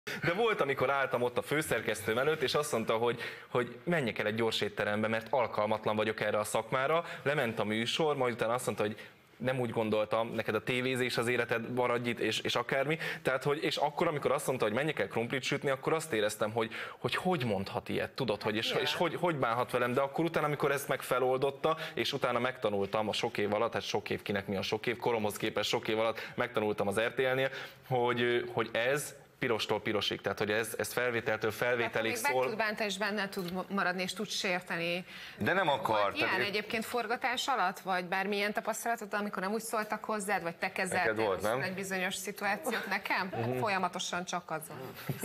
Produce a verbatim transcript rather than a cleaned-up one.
De volt, amikor álltam ott a főszerkesztőm előtt, és azt mondta, hogy, hogy menjek el egy gyors étterembe, mert alkalmatlan vagyok erre a szakmára. Lement a műsor, majd utána azt mondta, hogy nem úgy gondoltam, neked a tévézés az életed, maradj itt, és, és akármi. Tehát, hogy, és akkor, amikor azt mondta, hogy menjek el krumplit sütni, akkor azt éreztem, hogy hogy, hogy mondhat ilyet, tudod, hogy, és, és hogy, hogy bánhat velem, de akkor utána, amikor ezt meg feloldotta, és utána megtanultam a sok év alatt, hát sok év kinek mi a sok év, koromhoz képest sok év alatt megtanultam az er té el-nél, hogy, hogy ez pirostól pirosig, tehát hogy ez, ez felvételtől felvételig szól. Meg tud bántani, és benne tud maradni, és tud sérteni. De nem akar. Ilyen tehát egyébként forgatás alatt, vagy bármilyen tapasztalatod, amikor nem úgy szóltak hozzád, vagy te kezeltél egy bizonyos szituációt nekem? Uh-huh. Folyamatosan csak azon.